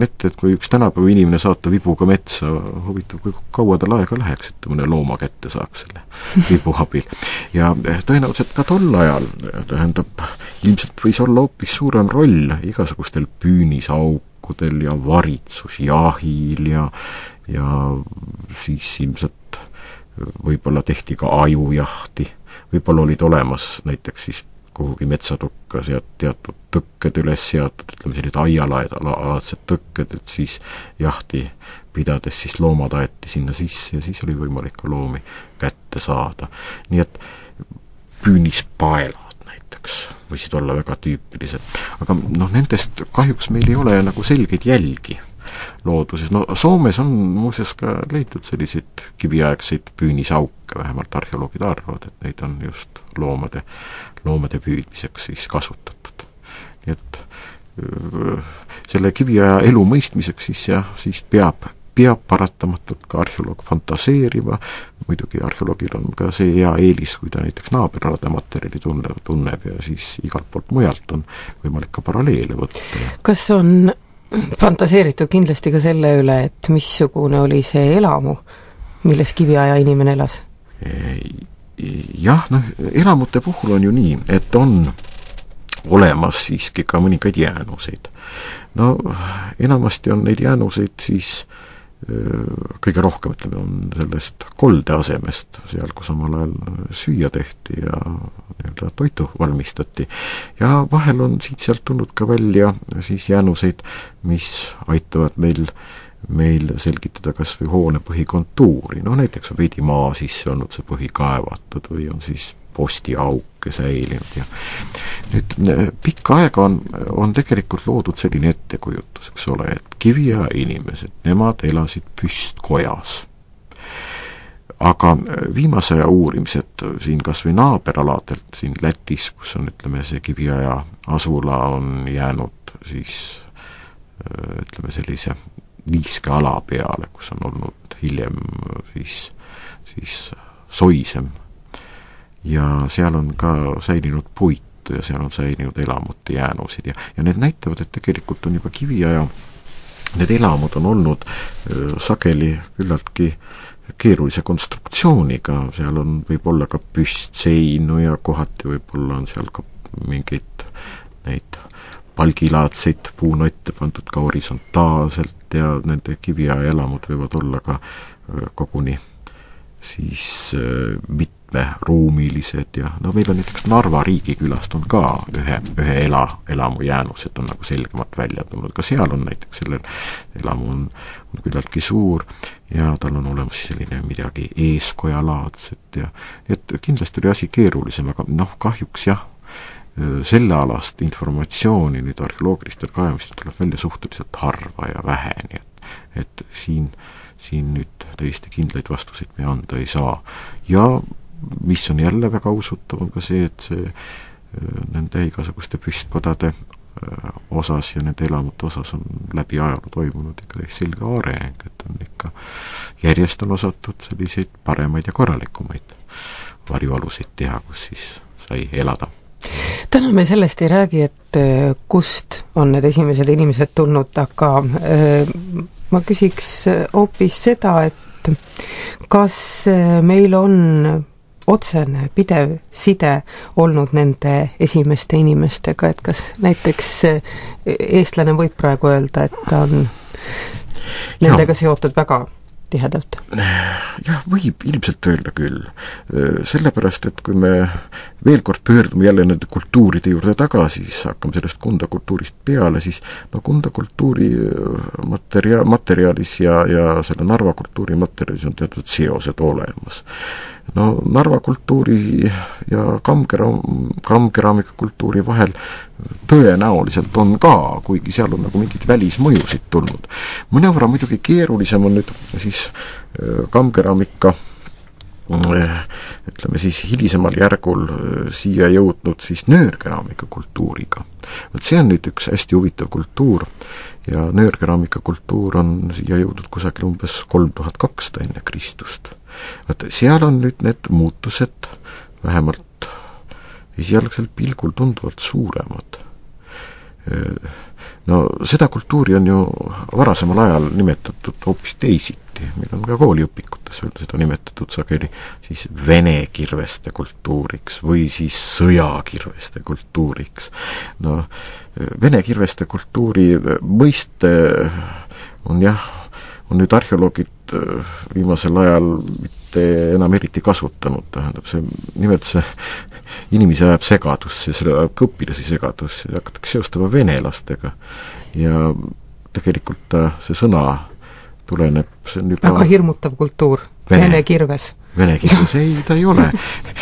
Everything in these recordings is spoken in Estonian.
ette, et kui üks tänapäeva inimene saata vibuga metsa, huvitav, kui kaua tal aega läheks, et mõne looma kätte saaks selle vibu abil. Ja tõenäoliselt ka tol ajal, tähendab, ilmselt võis olla hoopis suurem roll igasugustel püünisaukudel ja varitsusjahil ja siis ilmselt võib-olla tehti ka ajujahti, võib-olla olid olemas näiteks siis kuhugi metsatukka teatud tõkked üles seatud, ütleme sellised aialaadsed tõkked, et siis jahti pidades siis loomad aeti sinna sisse ja siis oli võimalik ka loomi kätte saada. Nii et püünispaelad näiteks võisid olla väga tüüpilised, aga nendest kahjuks meil ei ole nagu selgeid jälgi looduses. Soomes on muuseas ka leitud selliseid kiviaegseid püünisauke, vähemalt arheoloogid arvavad, et neid on just loomade püüdmiseks siis kasutatud. Nii et selle kiviaja elu mõistmiseks siis peab paratamatult ka arheoloog fantaseerima, muidugi arheoloogil on ka see hea eelis, kui ta näiteks naaberalade materjali tunneb ja siis igalt poolt mujalt on võimalik ka paralleele võtta. Kas on fantaseeritud kindlasti ka selle üle, et missugune oli see elamu, milles kiviaja inimene elas? Jah, elamute puhul on ju nii, et on olemas siiski ka mõningaid jäänuseid. Enamasti on neid jäänuseid siis kõige rohkem, ütleme, on sellest kolde asemest, seal kus omal ajal süüa tehti ja nii-öelda toitu valmistati. Ja vahel on siit-sealt tulnud ka välja siis jäänuseid, mis aitavad meil selgitada kas või hoone põhikontuuri. Näiteks on veidi maa sisse olnud see põhi kaevatud või on siis postiauke säilinud ja nüüd pikka aega on tegelikult loodud selline ettekujutus, eks ole, et kiviaja inimesed, nemad elasid püstkojas. Aga viimase aja uurimised siin kas või naaberaladelt siin Lätis, kus on, ütleme, see kiviaja asula on jäänud siis ütleme sellise niiskeala peale, kus on olnud hiljem siis soisem. Ja seal on ka säilinud puit ja seal on säilinud elamute jäänusid ja need näitavad, et tegelikult on juba kiviaja need elamud on olnud sageli küllaltki keerulise konstruktsiooniga, seal on võib-olla ka püstseinu ja kohati võib-olla on seal ka mingeid neid palgilaadseid puunotte pandud ka horisontaalselt ja nende kiviaja elamud võivad olla ka koguni siis mitmeruumilised ja meil on näiteks Narva riigikülast on ka ühe elamu jäänused on nagu selgemalt välja tulnud, ka seal on näiteks sellel elamu on küllaltki suur ja tal on olemas selline midagi eeskojalaadset ja et kindlasti oli asi keerulisem, aga kahjuks jah, sellealast informatsiooni nüüd arheoloogilistel kaevamistel tuleb välja suhteliselt harva ja vähe, nii et siin nüüd täiesti kindlaid vastuseid me anda ei saa. Ja mis on jälle väga usutav, on ka see, et see nende igasuguste püstkodade osas ja nende elamute osas on läbi ajaloo toimunud ikka selge areng, et on ikka järjest on osatud selliseid paremaid ja korralikumaid varjualuseid teha, kus siis sai elada. Täna me sellest ei räägi, et kust on need esimesed inimesed tulnud, aga ma küsiks hoopis seda, et kas meil on otsene, pidev side olnud nende esimeste inimestega, et kas näiteks eestlane võib praegu öelda, et ta on nendega seotud väga tihedalt? Jah, võib ilmselt öelda küll. Sellepärast, et kui me veel kord pöördume jälle nende kultuuride juurde tagasi, siis hakkame sellest Kunda kultuurist peale, siis Kunda kultuuri materjalis ja selle Narva kultuuri materjalis on teatud seosed olemas. Narva kultuuri ja kammkeraamika kultuuri vahel tõenäoliselt on ka, kuigi seal on nagu mingid välismõjusid tulnud. Mõnevõrra muidugi keerulisem on nüüd siis kammkeraamika, ütleme siis hilisemal järgul siia jõudnud siis nöörkeraamika kultuuriga. See on nüüd üks hästi huvitav kultuur ja nöörkeraamika kultuur on siia jõudnud kusagil umbes 3200 enne Kristust. Seal on nüüd need muutused vähemalt esialgsel pilgul tunduvalt suuremad. No seda kultuuri on ju varasemal ajal nimetatud hoopis teisiti, meil on ka kooliõpikutes veel seda nimetatud sageli siis vene kirveste kultuuriks või siis sõjakirveste kultuuriks. No vene kirveste kultuuri mõiste on on nüüd arheoloogid viimasel ajal mitte enam eriti kasutanud, tähendab see inimesi ajab segadusse, selle ajab ka õpilasi segadusse ja hakatakse seostama venelastega ja tegelikult see sõna tuleneb, see on juba väga hirmutav kultuur, vene kirves. Vene kirves, ei, ta ei ole.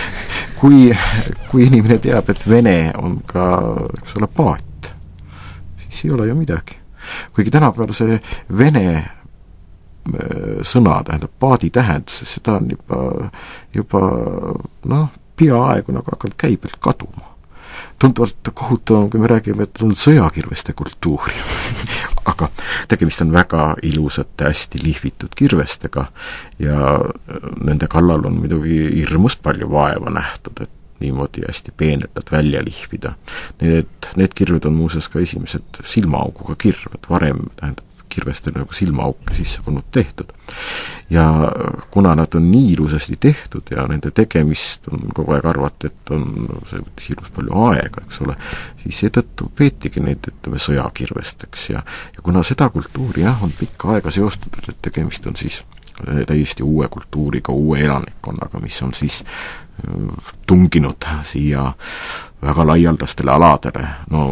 Kui inimene teab, et vene on ka, eks ole, paat, siis ei ole ju midagi. Kuigi tänapäeval see vene sõna, tähendab paadi tähenduses, seda on juba peaaegu nagu hakanud käibelt kaduma. Tunduvalt kohutavam, kui me räägime, et on sõjakirveste kultuuri. Aga tegemist on väga ilusate, hästi lihvitud kirvestega ja nende kallal on muidugi hirmus palju vaeva nähtud, et niimoodi hästi peenelt nad välja lihvida. Need kirved on muuseas ka esimesed silmaauguga kirved, varem tähendab kirvestel nagu silmaauke sisse polnud tehtud. Ja kuna nad on nii ilusasti tehtud ja nende tegemist on kogu aeg arvati, et on see hirmus palju aega, eks ole, siis seetõttu peetigi neid, ütleme, sõjakirvesteks ja kuna seda kultuuri on pikka aega seostatud, et tegemist on siis täiesti uue kultuuriga, uue elanikkonnaga, mis on siis tunginud siia väga laialdastele aladele,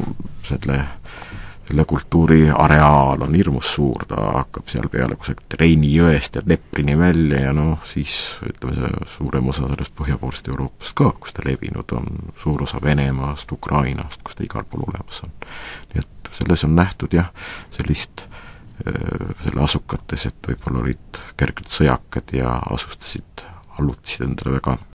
selle kultuuri areaal on hirmus suur, ta hakkab seal peale kusagilt Reini jõest ja Leprini välja ja siis ütleme see suurem osa sellest põhjapoolsest Euroopast ka, kus ta levinud on, suur osa Venemaast, Ukrainast, kus ta igal pool olemas on. Nii et selles on nähtud sellist selle asukates, et võib-olla olid kergelt sõjakad ja allutasid endale väga